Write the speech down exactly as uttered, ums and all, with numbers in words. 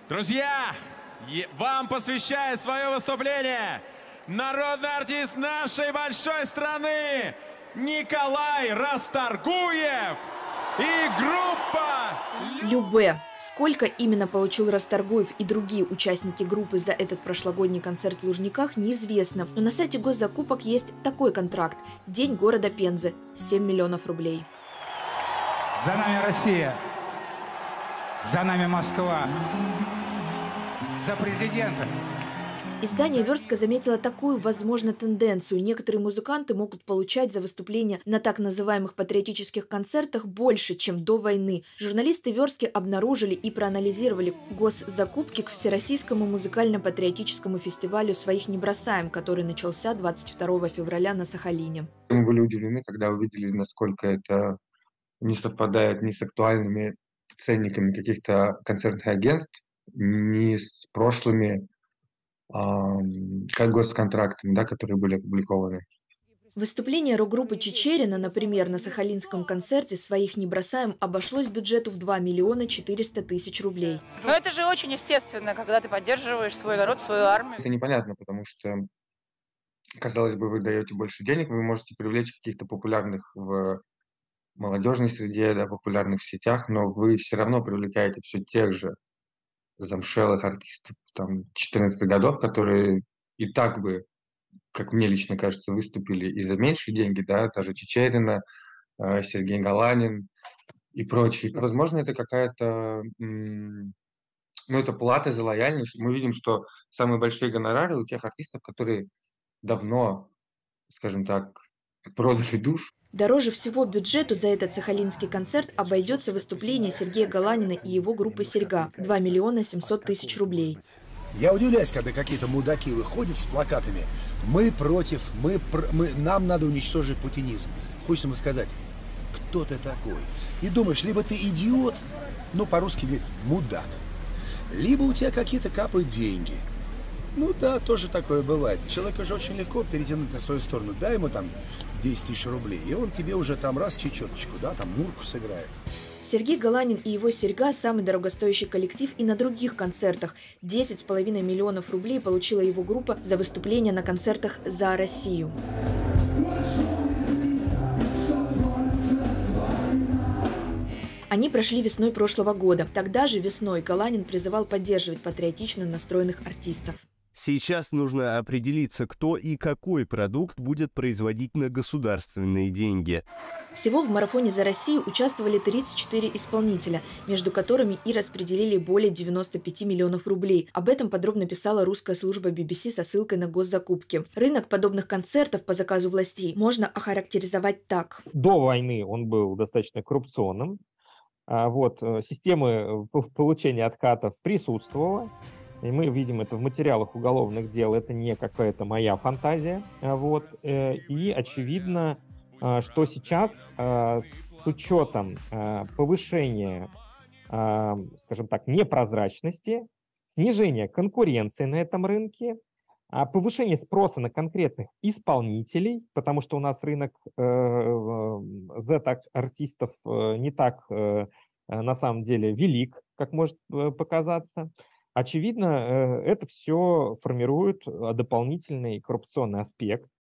Друзья, е- вам посвящает свое выступление народный артист нашей большой страны Николай Расторгуев и группа Любэ. Сколько именно получил Расторгуев и другие участники группы за этот прошлогодний концерт в Лужниках, неизвестно. Но на сайте госзакупок есть такой контракт. День города Пензы. семь миллионов рублей. За нами Россия. За нами Москва. За президента. Издание «Верстка» заметило такую, возможно, тенденцию. Некоторые музыканты могут получать за выступления на так называемых патриотических концертах больше, чем до войны. Журналисты «Верстки» обнаружили и проанализировали госзакупки к Всероссийскому музыкально-патриотическому фестивалю «Своих не бросаем», который начался двадцать второго февраля на Сахалине. Мы были удивлены, когда увидели, насколько это не совпадает ни с актуальными ценниками каких-то концертных агентств, ни с прошлыми как госконтрактами, да, которые были опубликованы. Выступление рок-группы Чичерина, например, на сахалинском концерте «Своих не бросаем» обошлось бюджету в два миллиона четыреста тысяч рублей. Но это же очень естественно, когда ты поддерживаешь свой народ, свою армию. Это непонятно, потому что, казалось бы, вы даете больше денег, вы можете привлечь каких-то популярных в молодежной среде, да, популярных в сетях, но вы все равно привлекаете все тех же замшелых артистов там четырнадцатых годов, которые и так бы, как мне лично кажется, выступили и за меньшие деньги, да, даже Чичерина, Сергей Галанин и прочие. Возможно, это какая-то, ну, это плата за лояльность. Мы видим, что самые большие гонорары у тех артистов, которые давно, скажем так, продали душу. Дороже всего бюджету за этот сахалинский концерт обойдется выступление Сергея Галанина и его группы «Серьга» – два миллиона семьсот тысяч рублей. Я удивляюсь, когда какие-то мудаки выходят с плакатами «Мы против, мы, пр мы нам надо уничтожить путинизм». Хочется ему сказать, кто ты такой? И думаешь, либо ты идиот, ну по-русски говорит мудак, либо у тебя какие-то капают деньги. Ну да, тоже такое бывает. Человеку же очень легко перетянуть на свою сторону. Дай ему там десять тысяч рублей, и он тебе уже там раз чечеточку, да, там мурку сыграет. Сергей Галанин и его «Серьга» – самый дорогостоящий коллектив и на других концертах. десять с половиной миллионов рублей получила его группа за выступление на концертах «За Россию». Они прошли весной прошлого года. Тогда же весной Галанин призывал поддерживать патриотично настроенных артистов. Сейчас нужно определиться, кто и какой продукт будет производить на государственные деньги. Всего в марафоне «За Россию» участвовали тридцать четыре исполнителя, между которыми и распределили более девяноста пяти миллионов рублей. Об этом подробно писала русская служба би би си со ссылкой на госзакупки. Рынок подобных концертов по заказу властей можно охарактеризовать так. До войны он был достаточно коррупционным. Вот, системы получения откатов присутствовала. И мы видим это в материалах уголовных дел, это не какая-то моя фантазия. Вот. И очевидно, что сейчас с учетом повышения, скажем так, непрозрачности, снижения конкуренции на этом рынке, повышение спроса на конкретных исполнителей, потому что у нас рынок зет-артистов не так на самом деле велик, как может показаться. Очевидно, это все формирует дополнительный коррупционный аспект.